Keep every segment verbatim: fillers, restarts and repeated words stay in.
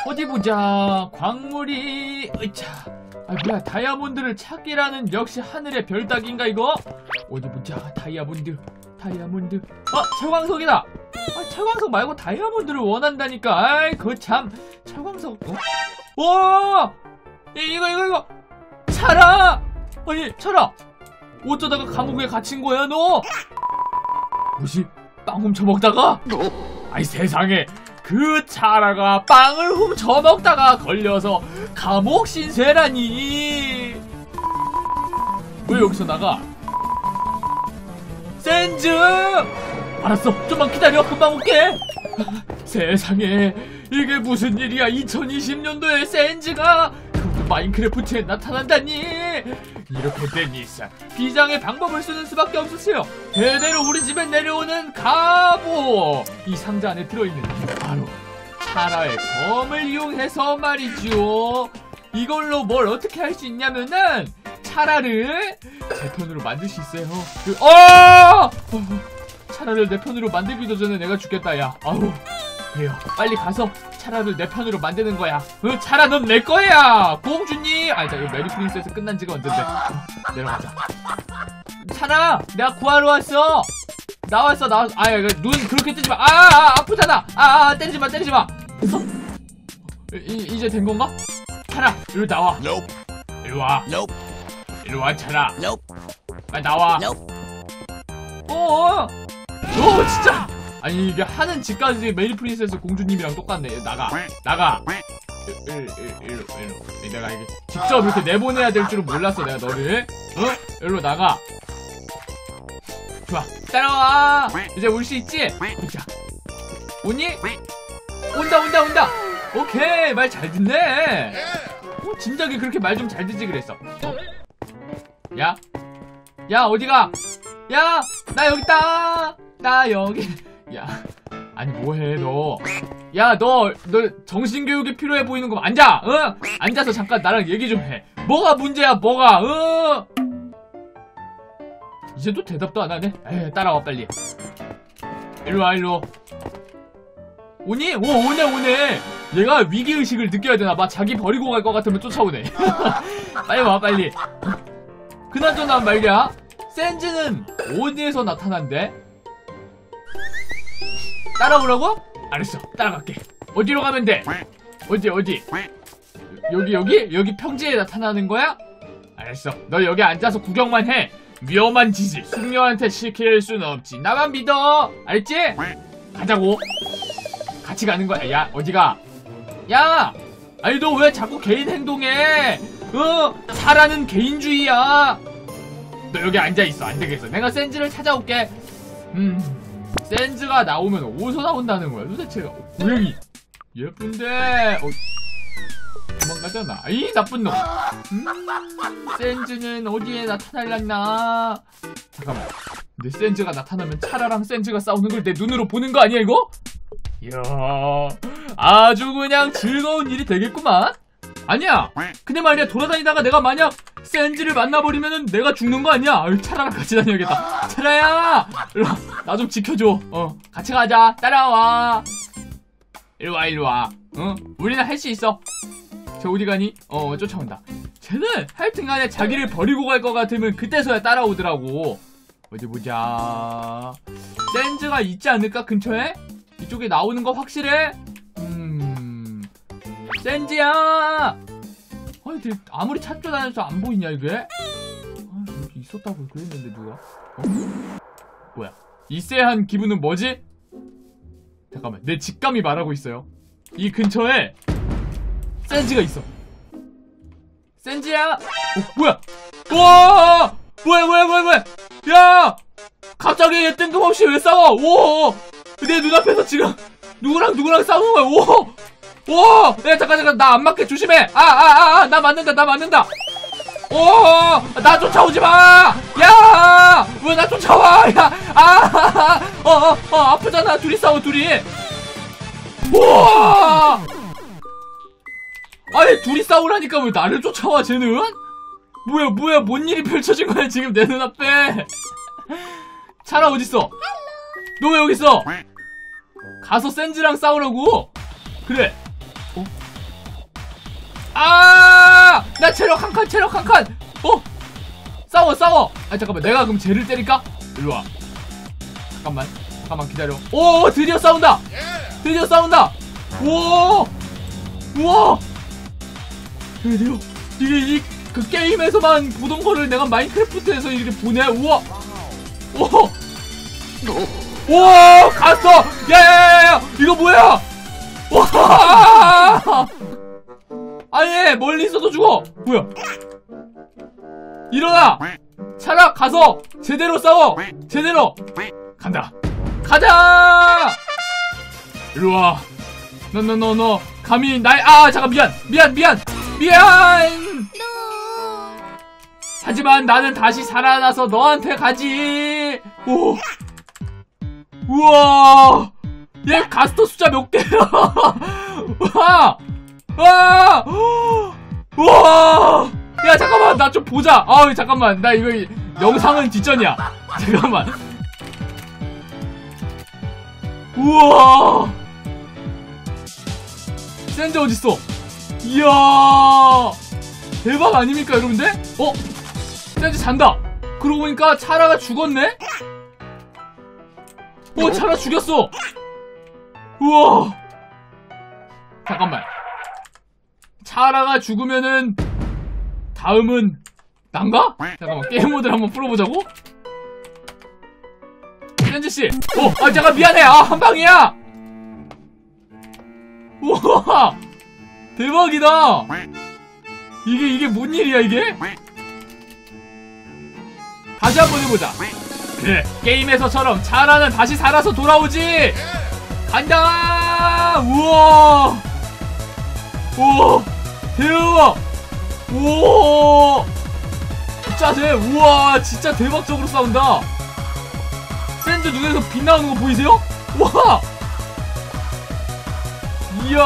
어디 보자. 광물이 으차. 아 뭐야, 다이아몬드를 찾기라는 역시 하늘의 별 따기인가 이거? 어디 보자. 다이아몬드 다이아몬드. 아 철광석이다. 아 철광석 말고 다이아몬드를 원한다니까. 아이 그거 참. 철광석. 어? 와 이거 이거 이거 차라. 아니 차라, 어쩌다가 감옥에 갇힌 거야 너? 뭐지? 빵 훔쳐먹다가? 아이 세상에, 그 차라가 빵을 훔쳐먹다가 걸려서 감옥 신세라니. 왜 여기서 나가? 센즈! 알았어, 좀만 기다려. 금방 올게. 세상에, 이게 무슨 일이야. 이천이십 년도에 센즈가 그것도 마인크래프트에 나타난다니. 이렇게 된 이상 비장의 방법을 쓰는 수밖에 없었어요. 대대로 우리 집에 내려오는 갑오. 이 상자 안에 들어있는 바로 차라의 검을 이용해서 말이죠. 이걸로 뭘 어떻게 할 수 있냐면은 차라를 제 편으로 만들 수 있어요. 그, 어! 차라를 내 편으로 만들기도 전에 내가 죽겠다 야. 아우 그래요, 빨리 가서 차라를 내 편으로 만드는 거야. 어, 차라 넌 내 거야 공주님. 아니 자 이거 메리 프린세스 끝난 지가 언젠데. 어, 내려가자. 차라 내가 구하러 왔어. 나왔어 나왔어. 아야 눈 그렇게 뜨지마. 아, 아 아프잖아. 아, 아 때리지마 때리지마. 됐어? 이, 이제 된 건가? 차라 이리 나와. Nope. 이리 와. Nope. 이리 와 차라. Nope. 빨리 나와. Nope. 어어 너 진짜. 아니 이게 하는 짓까지 메리 프린세스 공주님이랑 똑같네. 나가 나가. 일로 일로 일로. 내가 이게 직접 이렇게 내보내야 될 줄은 몰랐어 내가 너를. 어? 일로 나가. 좋아 따라와. 이제 올 수 있지? 자 오니? 온다 온다 온다. 오케이 말 잘 듣네. 어, 진작에 그렇게 말 좀 잘 듣지 그랬어. 어? 야? 야 어디가? 야 나 여기 있다. 나 여기. 야 아니 뭐해 너. 야 너 너 정신교육이 필요해 보이는 거 앉아. 어? 앉아서 잠깐 나랑 얘기 좀 해. 뭐가 문제야 뭐가. 어? 이제 또 대답도 안 하네. 에이 따라와 빨리. 일로와 일로. 오니? 오 오네 오네. 얘가 위기의식을 느껴야 되나봐. 자기 버리고 갈 것 같으면 쫓아오네. 빨리 와 빨리. 그나저나 말이야, 센즈는 어디에서 나타난대? 따라오라고? 알았어 따라갈게. 어디로 가면 돼? 어디 어디? 여기 여기? 여기 평지에 나타나는 거야? 알았어 너 여기 앉아서 구경만 해. 위험한 짓을 숙녀한테 시킬 순 없지. 나만 믿어 알았지? 가자고. 같이 가는 거야. 야 어디가? 야 아니 너 왜 자꾸 개인 행동해? 어? 차라는 개인주의야. 너 여기 앉아있어. 안되겠어 내가 센즈를 찾아올게. 음 센즈가 나오면 어디서 나온다는 거야 도대체가. 고양이 예쁜데. 어, 도망가잖아. 이 나쁜 놈. 음, 센즈는 어디에 나타날랐나. 잠깐만 근데 센즈가 나타나면 차라랑 센즈가 싸우는 걸 내 눈으로 보는 거 아니야 이거? 이야 아주 그냥 즐거운 일이 되겠구만. 아니야 근데 말이야, 돌아다니다가 내가 만약 센즈를 만나버리면은 내가 죽는 거 아니야. 아유, 차라랑 같이 다녀야겠다. 차라야 일로와 나 좀 지켜줘. 어 같이 가자. 따라와. 일로와 일로와. 어 우리는 할 수 있어. 쟤 어디 가니? 어 쫓아온다. 쟤는 하여튼간에 자기를 버리고 갈 것 같으면 그때서야 따라오더라고. 어디 보자. 센즈가 있지 않을까 근처에? 이쪽에 나오는 거 확실해? 음 센즈야. 아니 아무리 찾아다녀서 안 보이냐 이게? 아 여기 있었다고 그랬는데 누가? 어? 뭐야 이 쎄한 기분은 뭐지? 잠깐만 내 직감이 말하고 있어요. 이 근처에 센즈가 있어. 센즈야. 어, 뭐야? 와 뭐야 뭐야 뭐야 뭐야. 야 갑자기 얘 뜬금없이 왜 싸워? 오 내 눈앞에서 지금 누구랑 누구랑 싸우는 거야. 오 오! 야 잠깐 잠깐 나 안 맞게 조심해. 아 아 아 나 맞는다 나 맞는다. 오! 나 쫓아오지 마. 야! 왜 나 쫓아와? 야! 아! 어 어 어 아프잖아. 둘이 싸워 둘이. 우와! 아니 둘이 싸우라니까 왜 나를 쫓아와 쟤는? 뭐야 뭐야 뭔 일이 펼쳐진 거야 지금 내 눈앞에. 차라 어딨어? 너 왜 여기 있어? 가서 센즈랑 싸우라고? 그래. 어? 칸 체력 한 칸 체력 한 칸. 어 싸워 싸워. 아 잠깐만 내가 그럼 쟤를 때릴까? 일로와. 잠깐만 잠깐만 기다려. 오 드디어 싸운다. 드디어 싸운다. 우와 우와 드디어 이게 이 그 게임에서만 보던 거를 내가 마인크래프트에서 이렇게 보네. 우와 오 우와 갔어. 야야야야 이거 뭐야. 와 아니 멀리 있어도 죽어. 뭐야 일어나. 차라 가서 제대로 싸워. 제대로 간다. 가자. 일로와. 너 너 너 너 감히 날. 아 잠깐 미안 미안 미안 미안. 하지만 나는 다시 살아나서 너한테 가지. 오 우와 얘 가스터 숫자 몇 개야. 와 와 우와 야 잠깐만 나 좀 보자. 아 잠깐만 나 이거 영상은 뒷전이야. 잠깐만. 우와 센즈 어딨어. 이야 대박 아닙니까 여러분들? 어? 센즈 잔다. 그러고 보니까 차라가 죽었네? 어 차라 죽였어. 우와 잠깐만 차라가 죽으면은 다음은 난가? 잠깐만 게임 모드를 한번 풀어보자고? 센즈씨 어! 아 잠깐 미안해. 아 한방이야. 우와 대박이다. 이게 이게 뭔 일이야 이게? 다시 한번 해보자. 그래 게임에서처럼 차라는 다시 살아서 돌아오지. 간다. 우와 우와 대박. 우와 진짜 대 우와 진짜 대박적으로 싸운다. 센즈 눈에서 빛 나오는 거 보이세요? 와 이야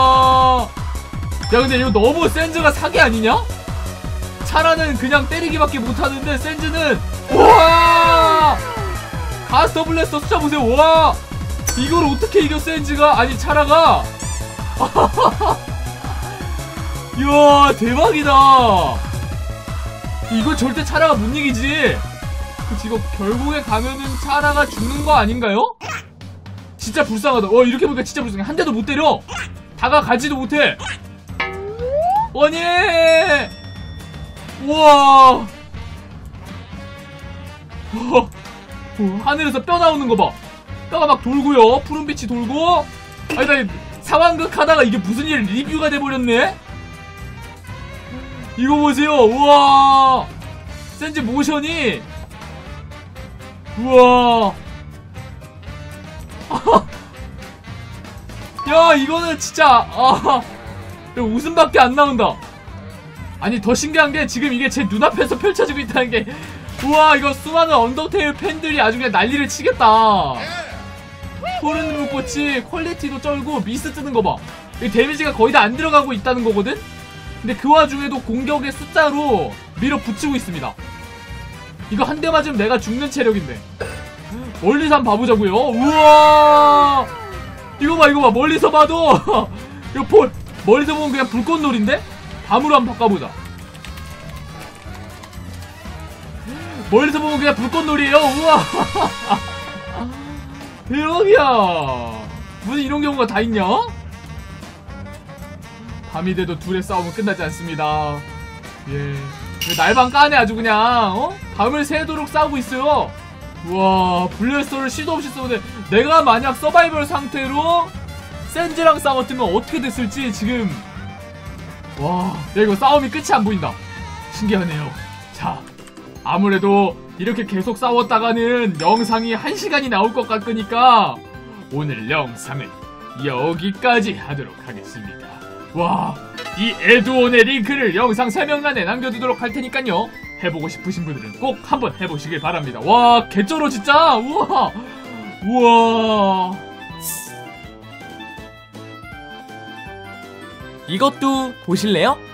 야 근데 이거 너무 센즈가 사기 아니냐? 차라는 그냥 때리기밖에 못하는데 센즈는 우와 가스터 블래스터 숫자 보세요. 와 이걸 어떻게 이겨 센즈가. 아니 차라가 이야 대박이다. 이거 절대 차라가 못 이기지. 그치 이거 결국에 가면은 차라가 죽는 거 아닌가요? 진짜 불쌍하다. 어 이렇게 보니까 진짜 불쌍해. 한 대도 못 때려. 다가가지도 못해. 아니 우와 어, 어, 하늘에서 뼈 나오는 거 봐. 뼈가 막 돌고요. 푸른빛이 돌고. 아니 나 상황극 하다가 이게 무슨 일 리뷰가 돼버렸네. 이거 보세요. 우와 센즈 모션이 우와 야 이거는 진짜 아 웃음밖에 안 나온다. 아니 더 신기한게 지금 이게 제 눈앞에서 펼쳐지고 있다는게 우와 이거 수많은 언더테일 팬들이 아주 그냥 난리를 치겠다. 소름 불꽃이 퀄리티도 쩔고 미스 뜨는 거봐. 데미지가 거의 다 안 들어가고 있다는 거거든? 근데 그 와중에도 공격의 숫자로 밀어붙이고 있습니다. 이거 한 대 맞으면 내가 죽는 체력인데. 멀리서 한번 봐보자고요. 우와 이거 봐 이거 봐 멀리서 봐도 이거 볼 멀리서 보면 그냥 불꽃놀인데? 밤으로 한번 바꿔보자. 멀리서 보면 그냥 불꽃놀이에요. 우와 대박이야. 무슨 이런 경우가 다 있냐? 밤이 돼도 둘의 싸움은 끝나지 않습니다. 예 날방 까네 아주 그냥. 어? 밤을 새도록 싸우고 있어요. 우와 블래스터를 시도 없이 쏘네. 내가 만약 서바이벌 상태로 센즈랑 싸웠으면 어떻게 됐을지 지금. 와 야 이거 싸움이 끝이 안 보인다. 신기하네요. 자 아무래도 이렇게 계속 싸웠다가는 영상이 한 시간이 나올 것 같으니까 오늘 영상은 여기까지 하도록 하겠습니다. 와 이 에드온의 링크를 영상 설명란에 남겨두도록 할 테니까요. 해보고 싶으신 분들은 꼭 한번 해보시길 바랍니다. 와 개쩔어 진짜. 우와 우와 이것도 보실래요?